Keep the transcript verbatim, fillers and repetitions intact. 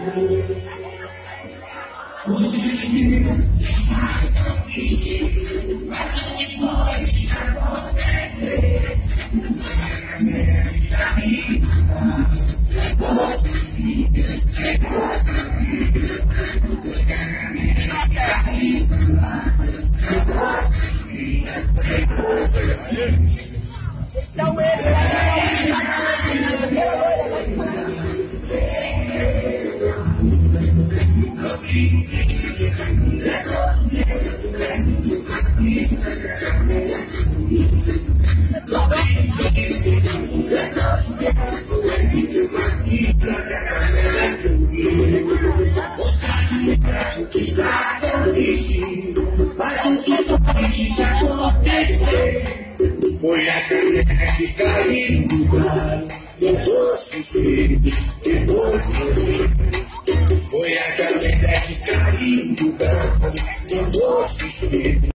São eles. Mas o que pode acontecer? Foi a caneca que caiu do bar, no doce cedo, depois morreu. Foi a caneca que caiu do bar, no doce cedo.